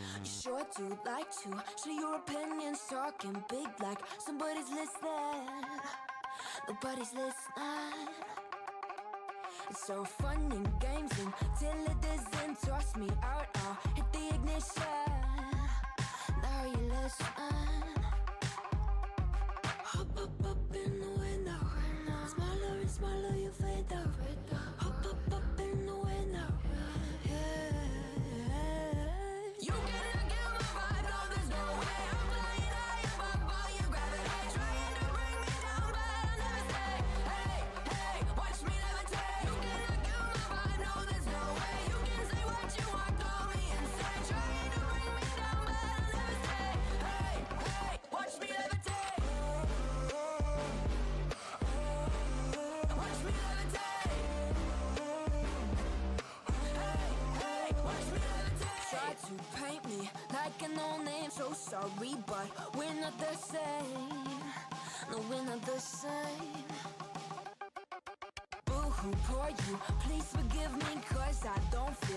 You sure do like to share your opinions, talking big like somebody's listening. Nobody's listening. It's so fun and games until it doesn't. Toss me out, I'll hit the ignition. Now you listen. Hop up in the window. Smaller and smaller you fade out. Hop up in the window. Yeah. You cannot kill my vibe, no there's no way. I'm flying high above all your gravity, trying to bring me down, but I'll never stay. Hey, hey, watch me levitate. You cannot kill my vibe, no there's no way. You can say what you want, call me insane, trying to bring me down, but I'll never stay. Hey, hey, watch me levitate. Watch me levitate. Hey, hey, watch me levitate. Try to paint me like an old name, so sorry, but we're not the same. No, we're not the same. Boo-hoo, poor you, please forgive me, cause I don't feel